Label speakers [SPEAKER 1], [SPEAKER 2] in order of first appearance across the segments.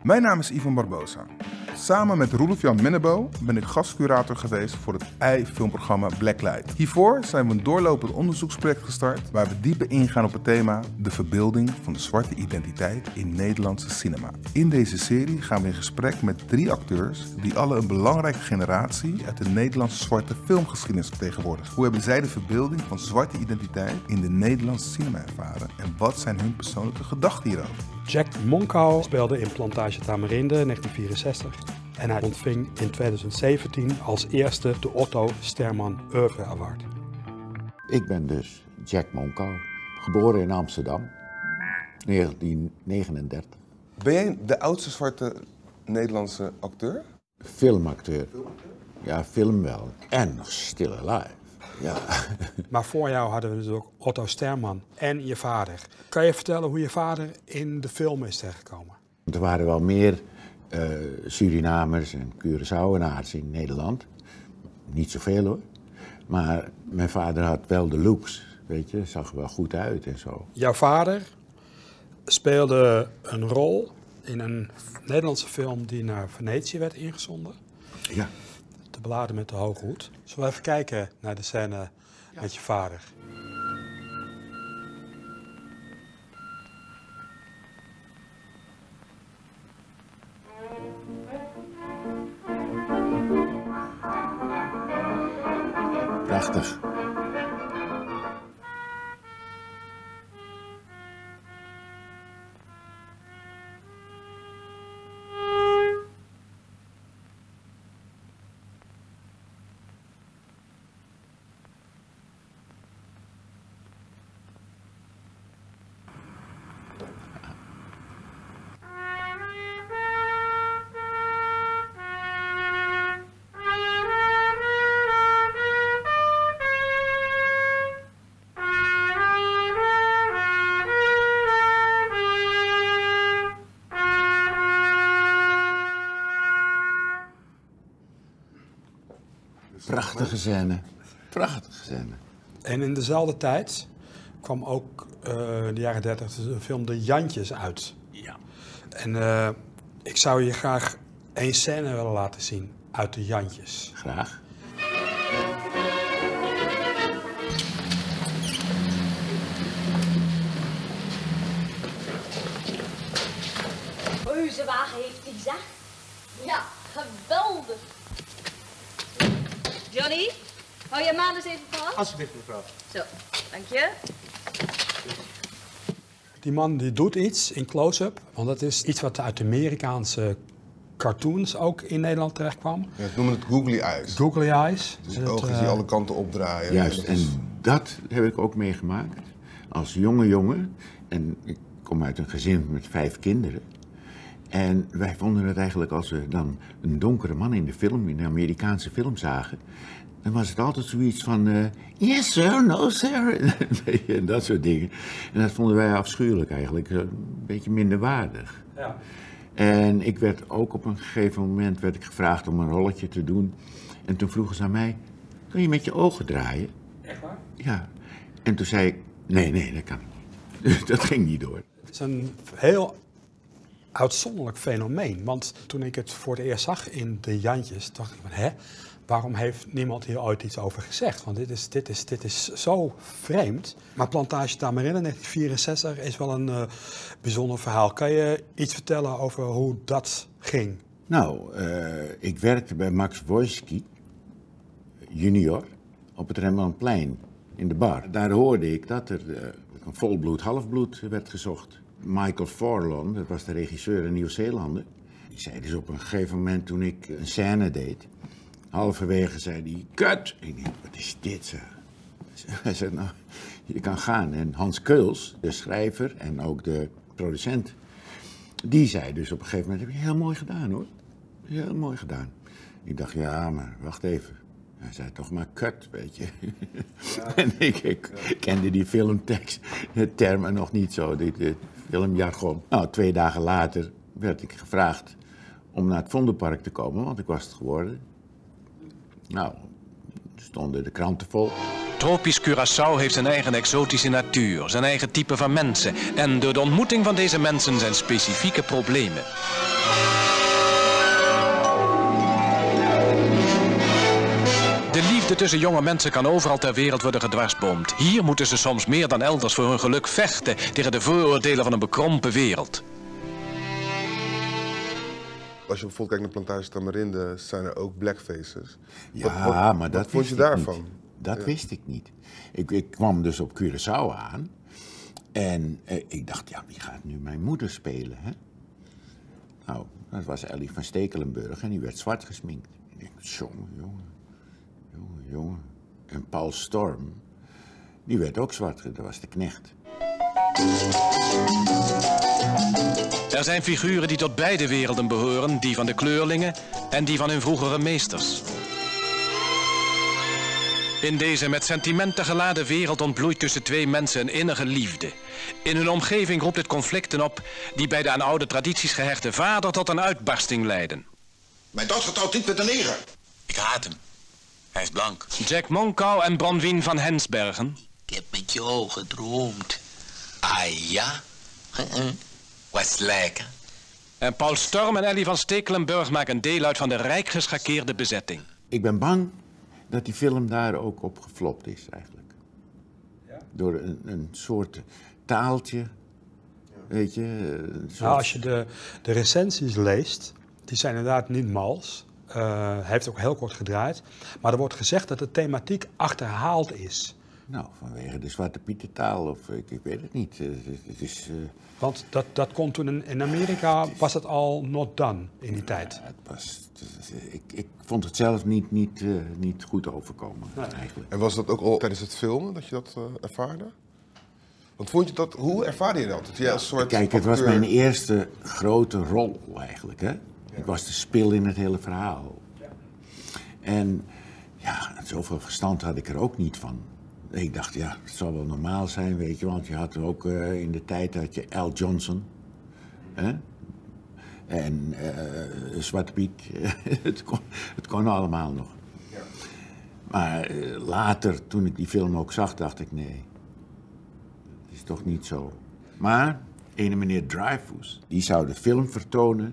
[SPEAKER 1] Mijn naam is Ivan Barbosa. Samen met Roelof-Jan Minnebo ben ik gastcurator geweest voor het ei-filmprogramma Blacklight. Hiervoor zijn we een doorlopend onderzoeksproject gestart waar we dieper ingaan op het thema de verbeelding van de zwarte identiteit in Nederlandse cinema. In deze serie gaan we in gesprek met 3 acteurs die alle een belangrijke generatie uit de Nederlandse zwarte filmgeschiedenis vertegenwoordigen. Hoe hebben zij de verbeelding van zwarte identiteit in de Nederlandse cinema ervaren en wat zijn hun persoonlijke gedachten hierover?
[SPEAKER 2] Jack Monkau speelde in Plantage Tamarinde 1964 en hij ontving in 2017 als eerste de Otto Sterman Oeuvre Award.
[SPEAKER 3] Ik ben dus Jack Monkau, geboren in Amsterdam, 1939.
[SPEAKER 1] Ben jij de oudste zwarte Nederlandse acteur?
[SPEAKER 3] Filmacteur. Ja, film wel. En nog still alive. Ja.
[SPEAKER 2] Maar voor jou hadden we natuurlijk Otto Sterman en je vader. Kan je vertellen hoe je vader in de film is terechtgekomen?
[SPEAKER 3] Er waren wel meer Surinamers en Curaçaoenaars in Nederland. Niet zoveel hoor. Maar mijn vader had wel de looks, weet je, zag er wel goed uit en zo.
[SPEAKER 2] Jouw vader speelde een rol in een Nederlandse film die naar Venetië werd ingezonden.
[SPEAKER 3] Ja.
[SPEAKER 2] De Beladen met de Hoge Hoed. Zullen we even kijken naar de scène met je vader?
[SPEAKER 3] Prachtig. Prachtige scène. Prachtige scène.
[SPEAKER 2] En in dezelfde tijd kwam ook in de jaren 30 de film De Jantjes uit.
[SPEAKER 3] Ja.
[SPEAKER 2] En ik zou je graag 1 scène willen laten zien uit De Jantjes.
[SPEAKER 3] Graag.
[SPEAKER 4] Reuzenwagen heeft hij, zeg. Ja, geweldig. Johnny, hou je maan eens even vast.
[SPEAKER 5] Alsjeblieft, mevrouw.
[SPEAKER 4] Zo, dank je.
[SPEAKER 2] Die man die doet iets in close-up, want dat is iets wat uit de Amerikaanse cartoons ook in Nederland terecht kwam.
[SPEAKER 1] Ja, we noemen het googly eyes.
[SPEAKER 2] Googly eyes.
[SPEAKER 1] Dus de ogen die alle kanten opdraaien.
[SPEAKER 3] Juist, en dat heb ik ook meegemaakt als jonge jongen. En ik kom uit een gezin met 5 kinderen. En wij vonden het eigenlijk, als we dan een donkere man in de film, in de Amerikaanse film zagen, dan was het altijd zoiets van, yes sir, no sir, en dat soort dingen. En dat vonden wij afschuwelijk eigenlijk, een beetje minderwaardig.
[SPEAKER 2] Ja.
[SPEAKER 3] En ik werd ook op een gegeven moment gevraagd om een rolletje te doen. En toen vroegen ze aan mij, kun je met je ogen draaien?
[SPEAKER 2] Echt waar?
[SPEAKER 3] Ja. En toen zei ik, nee, dat kan niet. Dat ging niet door.
[SPEAKER 2] Het is een heel uitzonderlijk fenomeen. Want toen ik het voor het eerst zag in De Jantjes, dacht ik van, waarom heeft niemand hier ooit iets over gezegd? Want dit is zo vreemd. Maar Plantage Tamarinde 1964 is wel een bijzonder verhaal. Kan je iets vertellen over hoe dat ging?
[SPEAKER 3] Nou, ik werkte bij Max Wojcicki junior op het Rembrandtplein in de bar. Daar hoorde ik dat er een volbloed, halfbloed werd gezocht. Michael Forlon, dat was de regisseur in Nieuw-Zeelanden, die zei dus op een gegeven moment toen ik een scène deed, halverwege zei hij, cut! Ik dacht, wat is dit zeg? Hij zei, nou, je kan gaan. En Hans Keuls, de schrijver en ook de producent, die zei dus op een gegeven moment, heb je heel mooi gedaan hoor. Heel mooi gedaan. Ik dacht, ja, maar wacht even. Hij zei toch maar cut, weet je. Ja. En ik kende die filmtekst, de termen nog niet zo, dit filmjargon. Nou, 2 dagen later werd ik gevraagd om naar het Vondelpark te komen, want ik was het geworden. Nou, stonden de kranten vol.
[SPEAKER 6] Tropisch Curaçao heeft zijn eigen exotische natuur, zijn eigen type van mensen. En door de ontmoeting van deze mensen zijn specifieke problemen. liefde tussen jonge mensen kan overal ter wereld worden gedwarsboomd. Hier moeten ze soms meer dan elders voor hun geluk vechten tegen de vooroordelen van een bekrompen wereld.
[SPEAKER 1] Als je bijvoorbeeld kijkt naar Plantage Tamarinde, zijn er ook blackfaces.
[SPEAKER 3] Ja, maar dat
[SPEAKER 1] wat vond je
[SPEAKER 3] wist ik
[SPEAKER 1] daarvan?
[SPEAKER 3] niet. Dat wist ik niet. Ik kwam dus op Curaçao aan. En ik dacht, ja, wie gaat nu mijn moeder spelen, hè? Nou, dat was Ellie van Stekelenburg en die werd zwart gesminkt. Ik denk, jongen. En Paul Storm, die werd ook zwart, dat was de knecht.
[SPEAKER 6] Er zijn figuren die tot beide werelden behoren, die van de kleurlingen en die van hun vroegere meesters. In deze met sentimenten geladen wereld ontbloeit tussen twee mensen een innige liefde. In hun omgeving roept het conflicten op die bij de aan oude tradities gehechte vader tot een uitbarsting leiden.
[SPEAKER 5] Mijn dochter trouwt niet met een neger.
[SPEAKER 7] Ik haat hem. Hij is blank.
[SPEAKER 6] Jack Monkau en Bronwyn van Hensbergen.
[SPEAKER 7] Ik heb met jou gedroomd. Ah ja? Was lekker.
[SPEAKER 6] En Paul Storm en Ellie van Stekelenburg maken deel uit van de rijk geschakeerde bezetting.
[SPEAKER 3] Ik ben bang dat die film daar ook op geflopt is, eigenlijk. Ja? Door een soort taaltje, weet je. Soort...
[SPEAKER 2] Nou, als je de recensies leest, die zijn inderdaad niet mals. Hij heeft ook heel kort gedraaid. Maar er wordt gezegd dat de thematiek achterhaald is.
[SPEAKER 3] Nou, vanwege de Zwarte Pietertaal of ik weet het niet. Het is...
[SPEAKER 2] Want dat kon toen in Amerika, was het al not done in die tijd.
[SPEAKER 3] Ik vond het zelf niet goed overkomen, eigenlijk.
[SPEAKER 1] En was dat ook al tijdens het filmen dat je dat ervaarde? Want vond je dat, hoe ervaarde je dat? Dat jij als soort
[SPEAKER 3] Kijk, het was mijn eerste grote rol eigenlijk, hè. Ik was de spil in het hele verhaal. En ja, zoveel verstand had ik er ook niet van. Ik dacht, ja, het zal wel normaal zijn, weet je, want je had ook in de tijd had je Al Johnson. Hè? En Zwarte Piet, het kon allemaal nog. Ja. Maar later, toen ik die film ook zag, dacht ik, nee, dat is toch niet zo. Maar ene meneer Dreyfuss, die zou de film vertonen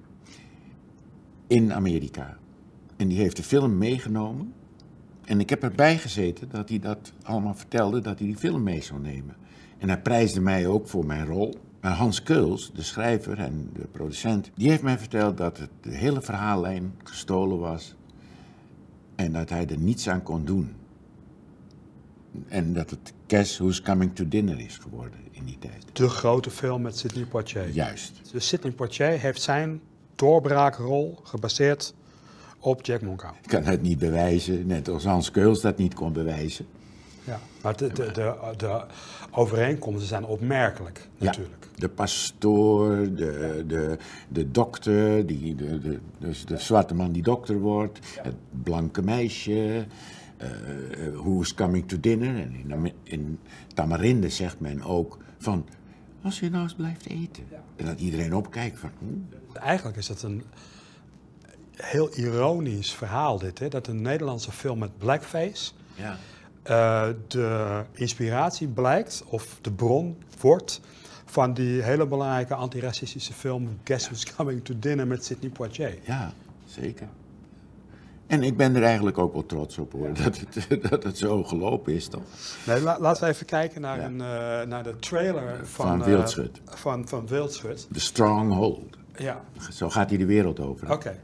[SPEAKER 3] in Amerika. En die heeft de film meegenomen. En ik heb erbij gezeten dat hij dat allemaal vertelde, dat hij die film mee zou nemen. En hij prijsde mij ook voor mijn rol. Maar Hans Keuls, de schrijver en de producent, die heeft mij verteld dat het de hele verhaallijn gestolen was. En dat hij er niets aan kon doen. En dat het Guess Who's Coming to Dinner is geworden in die tijd.
[SPEAKER 2] De grote film met Sidney Poitier.
[SPEAKER 3] Juist.
[SPEAKER 2] Dus Sidney Poitier heeft zijn doorbraakrol gebaseerd op Jack Monkau.
[SPEAKER 3] Ik kan het niet bewijzen, net als Hans Keuls dat niet kon bewijzen.
[SPEAKER 2] Ja, maar de overeenkomsten zijn opmerkelijk, natuurlijk.
[SPEAKER 3] Ja, de pastoor, de dokter, dus de zwarte man die dokter wordt, het blanke meisje, Who's Coming to Dinner. En in Tamarinde zegt men ook van, als je nou eens blijft eten. Ja. En dat iedereen opkijkt van...
[SPEAKER 2] Eigenlijk is het een heel ironisch verhaal dit, hè? Dat een Nederlandse film met blackface...
[SPEAKER 3] Ja.
[SPEAKER 2] De inspiratie blijkt, of de bron wordt, van die hele belangrijke antiracistische film Guess Who's Coming to Dinner met Sidney Poitier.
[SPEAKER 3] Ja, zeker. En ik ben er eigenlijk ook wel trots op, hoor, dat het zo gelopen is, toch?
[SPEAKER 2] Nee, laten we even kijken naar, naar de trailer
[SPEAKER 3] van Wildschut.
[SPEAKER 2] Van Wildschut.
[SPEAKER 3] The Stronghold.
[SPEAKER 2] Ja.
[SPEAKER 3] Zo gaat hij de wereld over.
[SPEAKER 2] Oké.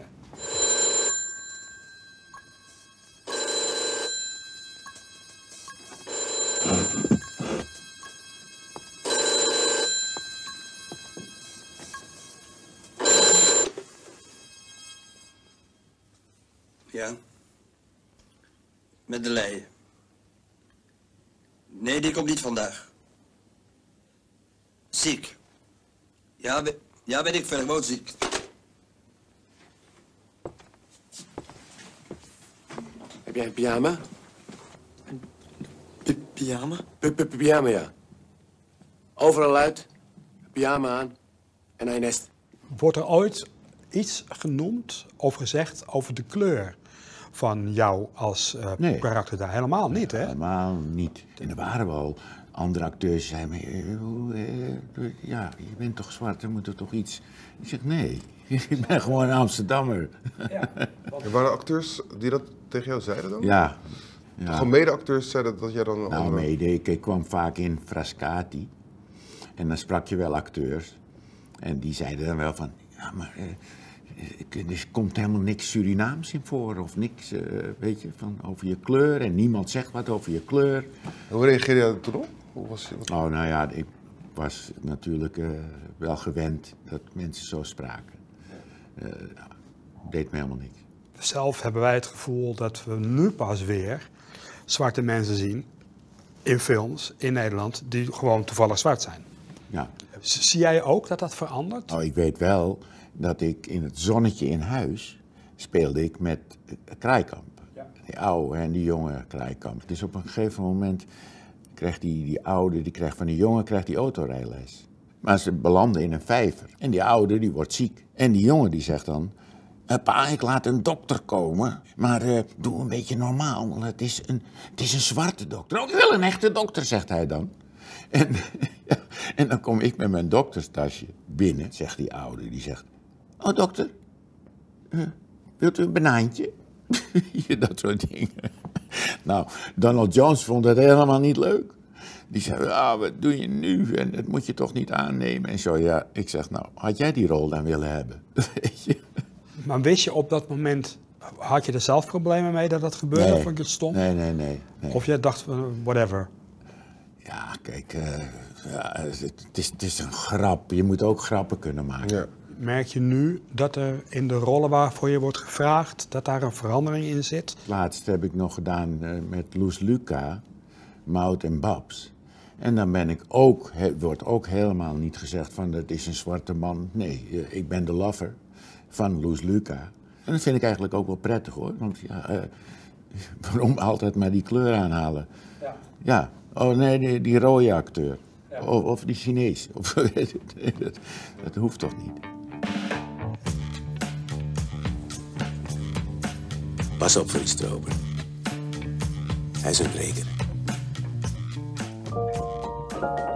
[SPEAKER 8] Ja. Met de leien. Nee, die komt niet vandaag. Ziek. Ja, weet ik veel, gewoon ziek.
[SPEAKER 9] Heb jij een pyjama?
[SPEAKER 8] Een pyjama?
[SPEAKER 9] Pyjama, ja. Overal uit, pyjama aan en hij nest.
[SPEAKER 2] Wordt er ooit iets genoemd of gezegd over de kleur van jou als karakter daar? Helemaal niet, hè?
[SPEAKER 3] Helemaal niet. En er waren wel andere acteurs die zeiden, ja, je bent toch zwart, er moet er toch iets... Ik zeg, nee, Ik ben gewoon een Amsterdammer.
[SPEAKER 2] Ja.
[SPEAKER 1] Er waren acteurs die dat tegen jou zeiden dan?
[SPEAKER 3] Ja.
[SPEAKER 1] Gewoon mede-acteurs zeiden dat jij dan... een
[SPEAKER 3] Nou,
[SPEAKER 1] andere...
[SPEAKER 3] mede. Ik kwam vaak in Frascati. En dan sprak je wel acteurs. En die zeiden dan wel van... Ja, maar er komt helemaal niks Surinaams in voor. Of niks, weet je, over je kleur. En niemand zegt wat over je kleur.
[SPEAKER 1] Hoe reageerde jij er toen op? Hoe was je...
[SPEAKER 3] Oh, nou ja, ik was natuurlijk wel gewend dat mensen zo spraken. Deed me helemaal niks.
[SPEAKER 2] Zelf hebben wij het gevoel dat we nu pas weer zwarte mensen zien in films in Nederland die gewoon toevallig zwart zijn.
[SPEAKER 3] Ja.
[SPEAKER 2] Zie jij ook dat dat verandert?
[SPEAKER 3] Oh, ik weet wel dat ik in het zonnetje in huis speelde ik met Kraaikamp. Ja. Die oude en die jonge Kraaikamp. Dus op een gegeven moment krijgt die oude, die krijgt van die jongen krijgt die autorijles. Maar ze belanden in een vijver. En die oude die wordt ziek. En die jongen die zegt dan... Pa, ik laat een dokter komen, maar doe een beetje normaal, want het is een zwarte dokter. Oh, ik wil een echte dokter, zegt hij dan. En, ja, en dan kom ik met mijn dokterstasje binnen, zegt die oude, die zegt... Oh, dokter, wilt u een banaantje? Dat soort dingen. Nou, Donald Jones vond dat helemaal niet leuk. Die zei, wat doe je nu? En dat moet je toch niet aannemen? En zo, ja, ik zeg, nou, had jij die rol dan willen hebben? Weet je?
[SPEAKER 2] Maar wist je op dat moment, had je er zelf problemen mee dat dat gebeurde?
[SPEAKER 3] Nee.
[SPEAKER 2] Of vond je het stom?
[SPEAKER 3] Nee.
[SPEAKER 2] Of jij dacht, whatever.
[SPEAKER 3] Ja, kijk, het is een grap. Je moet ook grappen kunnen maken.
[SPEAKER 1] Ja.
[SPEAKER 2] Merk je nu dat er in de rollen waarvoor je wordt gevraagd, dat daar een verandering in zit?
[SPEAKER 3] Laatst heb ik nog gedaan met Loes Luca, Maud en Babs. En dan ben ik ook, wordt ook helemaal niet gezegd van dat is een zwarte man. Nee, ik ben de lover van Loes Luca. En dat vind ik eigenlijk ook wel prettig hoor. Want ja, waarom altijd maar die kleur aanhalen? Ja. Oh nee, die rode acteur. Ja. Of die Chinees. Dat hoeft toch niet?
[SPEAKER 9] Pas op voor die stroper. Hij is een breker.